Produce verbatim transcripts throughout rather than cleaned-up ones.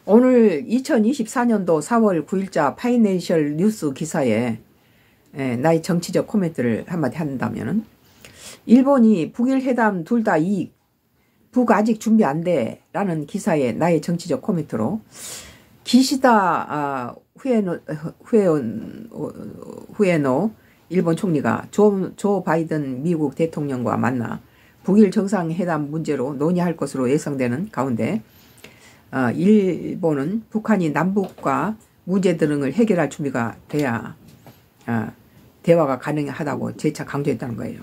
오늘 이천이십사 년도 사월 구일자 파이낸셜 뉴스 기사에 에, 나의 정치적 코멘트를 한마디 한다면, 일본이 북일 회담 둘 다 이익, 북 아직 준비 안 돼 라는 기사에 나의 정치적 코멘트로, 기시다 아, 후에노, 후에노, 후에노 일본 총리가 조, 조 바이든 미국 대통령과 만나 북일 정상회담 문제로 논의할 것으로 예상되는 가운데, 어, 일본은 북한이 남북과 문제 등을 해결할 준비가 돼야 어, 대화가 가능하다고 재차 강조했다는 거예요.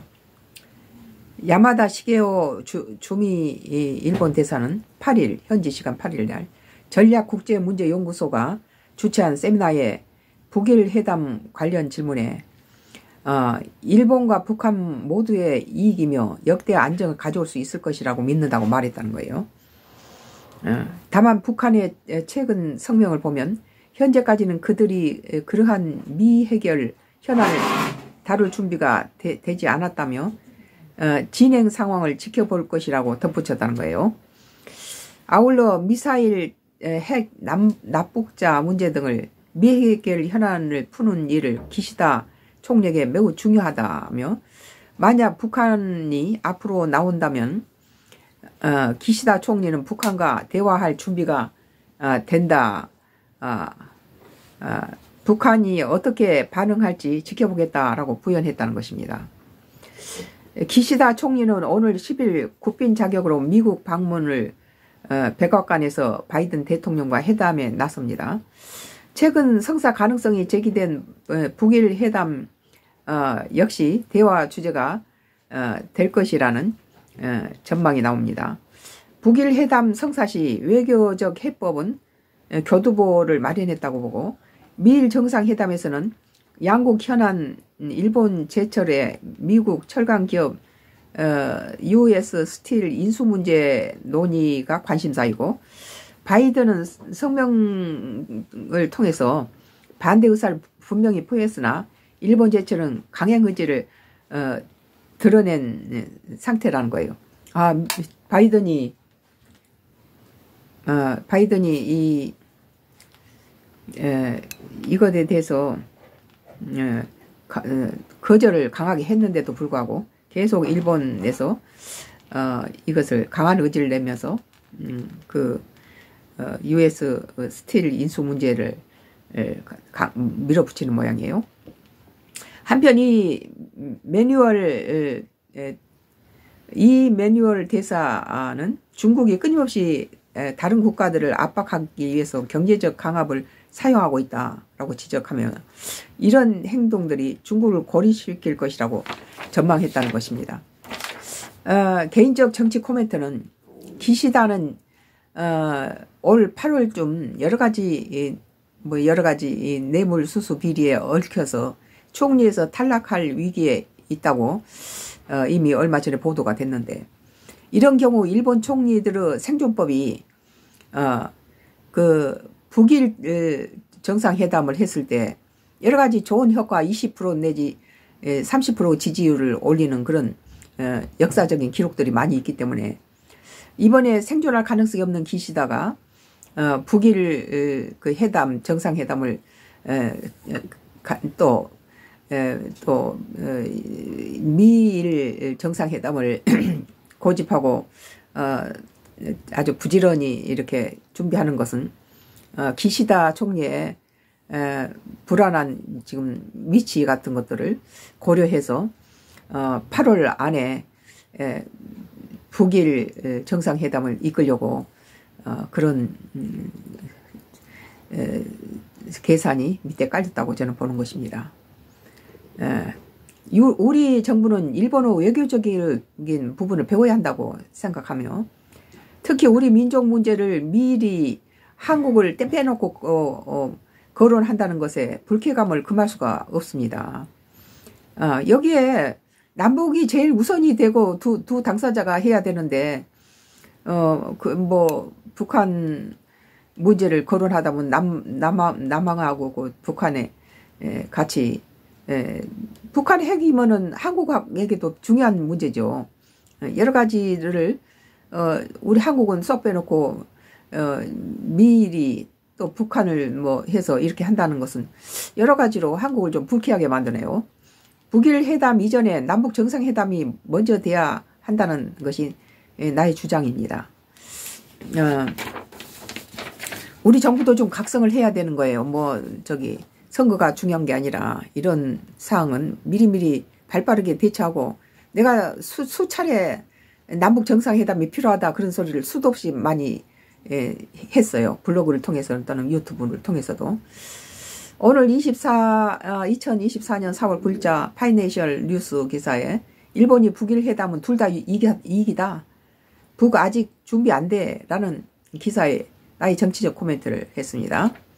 야마다 시게오 주, 주미 일본 대사는 팔 일, 현지 시간 팔 일 날 전략국제문제연구소가 주최한 세미나에 북일 회담 관련 질문에 어, 일본과 북한 모두의 이익이며 역대 안정을 가져올 수 있을 것이라고 믿는다고 말했다는 거예요. 어, 다만 북한의 최근 성명을 보면 현재까지는 그들이 그러한 미해결 현안을 다룰 준비가 되, 되지 않았다며 어, 진행 상황을 지켜볼 것이라고 덧붙였다는 거예요. 아울러 미사일, 핵, 남, 납북자 문제 등을 미해결 현안을 푸는 일을 기시다 총리에게 매우 중요하다며, 만약 북한이 앞으로 나온다면 어, 기시다 총리는 북한과 대화할 준비가 어, 된다. 어, 어, 북한이 어떻게 반응할지 지켜보겠다라고 부연했다는 것입니다. 기시다 총리는 오늘 십 일 국빈 자격으로 미국 방문을 어, 백악관에서 바이든 대통령과 회담에 나섭니다. 최근 성사 가능성이 제기된 어, 북일 회담 어, 역시 대화 주제가 어, 될 것이라는 어, 전망이 나옵니다. 북일 회담 성사 시 외교적 해법은 어, 교두보를 마련했다고 보고, 미일 정상회담에서는 양국 현안 일본 제철의 미국 철강 기업 어, 유에스 스틸 인수 문제 논의가 관심사이고, 바이든은 성명을 통해서 반대 의사를 분명히 표했으나 일본 제철은 강행 의지를 어, 드러낸 상태라는 거예요. 아, 바이든이 어, 바이든이 이 에, 이것에 대해서 에, 가, 에, 거절을 강하게 했는데도 불구하고 계속 일본에서 어, 이것을 강한 의지를 내면서 음, 그 어, 유에스 스틸 인수 문제를 에, 가, 밀어붙이는 모양이에요. 한편 이 매뉴얼 에, 이 매뉴얼 대사는 중국이 끊임없이 다른 국가들을 압박하기 위해서 경제적 강압을 사용하고 있다라고 지적하며, 이런 행동들이 중국을 고립시킬 것이라고 전망했다는 것입니다. 어, 개인적 정치 코멘트는, 기시다는 어, 올 팔월쯤 여러 가지 뭐 여러 가지 뇌물 수수 비리에 얽혀서 총리에서 탈락할 위기에 있다고 어, 이미 얼마 전에 보도가 됐는데, 이런 경우 일본 총리들의 생존법이 어, 그 북일 정상회담을 했을 때 여러 가지 좋은 효과 이십 퍼센트 내지 삼십 퍼센트 지지율을 올리는 그런 어, 역사적인 기록들이 많이 있기 때문에, 이번에 생존할 가능성이 없는 기시다가 어, 북일 그 회담 정상회담을 에, 가, 또 에, 또 어, 미일 정상회담을 고집하고 어, 아주 부지런히 이렇게 준비하는 것은 어, 기시다 총리의 에, 불안한 지금 위치 같은 것들을 고려해서 어, 팔월 안에 에, 북일 정상회담을 이끌려고 어, 그런 음, 에, 계산이 밑에 깔렸다고 저는 보는 것입니다. 에, 우리 정부는 일본어 외교적인 부분을 배워야 한다고 생각하며, 특히 우리 민족 문제를 미리 한국을 빼놓고 어, 어, 거론한다는 것에 불쾌감을 금할 수가 없습니다. 어, 여기에 남북이 제일 우선이 되고 두, 두 당사자가 해야 되는데, 어, 그 뭐 북한 문제를 거론하다 보면 남, 남한, 남한하고 그 북한에 에, 같이 에, 북한 핵이면은 한국에게도 중요한 문제죠. 여러 가지를 어, 우리 한국은 쏙 빼놓고 어, 미리 또 북한을 뭐 해서 이렇게 한다는 것은 여러 가지로 한국을 좀 불쾌하게 만드네요. 북일 회담 이전에 남북 정상회담이 먼저 돼야 한다는 것이 나의 주장입니다. 어, 우리 정부도 좀 각성을 해야 되는 거예요. 뭐 저기 선거가 중요한 게 아니라 이런 사항은 미리미리 발빠르게 대처하고, 내가 수, 수차례 남북 정상회담이 필요하다 그런 소리를 수도 없이 많이 예, 했어요. 블로그를 통해서 또는 유튜브를 통해서도. 오늘 이십사, 이천이십사 년 사월 구일자 파이낸셜 뉴스 기사에 일본이 북일 회담은 둘 다 이익이다. 북 아직 준비 안 돼 라는 기사에 나의 정치적 코멘트를 했습니다.